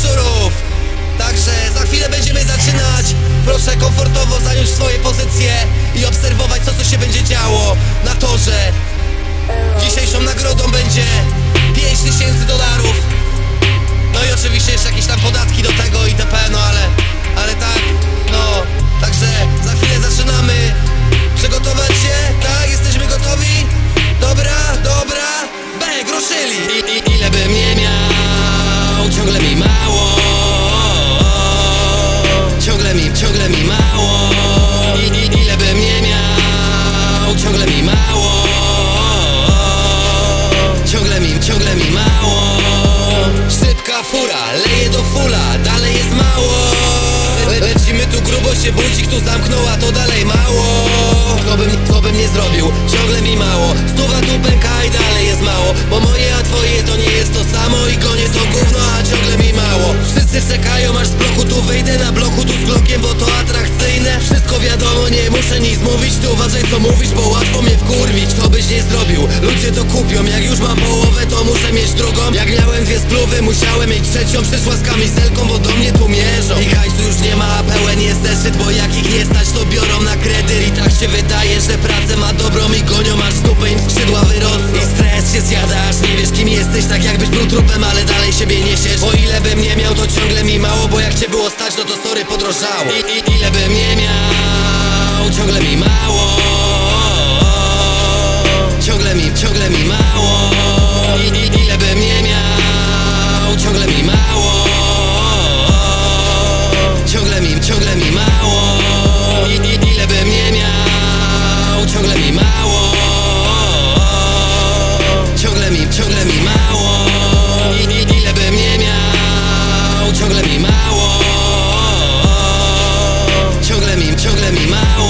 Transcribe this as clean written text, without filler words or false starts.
szczurów. Także za chwilę będziemy zaczynać. Proszę komfortowo zająć swoje pozycje i obserwować co się będzie działo na torze. Dzisiejszą nagrodą będzie $5000. No i oczywiście jeszcze jakieś tam podatki do tego itp. No ale tak, no. Także za chwilę zaczynamy. Przygotować się? Tak, jesteśmy gotowi? Dobra, bek, ruszyli. Ile bym nie miał, ciągle mi mało. Ciągle mi mało. Ile bym nie miał, ciągle mi mało. Ciągle mi mało. Szybka fura, leje do fula, dalej jest mało. Lecimy tu grubo, się budzik tu zamknął, a to dalej mało. Co bym nie zrobił, ciągle mi mało. Stuwa tu pęka i dalej jest mało. Bo moje a twoje to nie jest to samo. I gonię to gówno, a ciągle mi mało. Wszyscy czekają aż z bloku tu wyjdę. Na bloku tu z glokiem, bo to atrakcyjne. Wszystko wiadomo, nie muszę nic mówić. Ty uważaj co mówisz, bo łatwo mnie wkurwić. Co byś nie zrobił, ludzie to kupią. Jak już mam połowę, to muszę mieć drugą. Jak miałem dwie spluwy, musiałem mieć trzecią. Przyszła z kamizelką, bo do mnie tu mierzą. I hajsu już nie ma, a pełen jest zeszyt. Bo jak ich nie stać, to biorą na kredyt. I tak się wydaje, że pracę ma dobrą i gonią, aż z dupy im skrzydła wyrosły. I stres się zjadasz, nie wiesz kim jesteś. Tak jakbyś był trupem, ale dalej siebie niesiesz. O ile bym nie miał, to ciągle mi mało. Bo jak cię było stać, no to sorry, podrożało. Ile bym nie miał, ciągle mi mało. Ciągle mi mało. Ile bym nie miał, ciągle mi mało. Ciągle mi mało. Ile bym nie miał, ciągle mi mało. Ciągle mi mało. Ile bym nie miał, ciągle mi mało. Ciągle mi mało.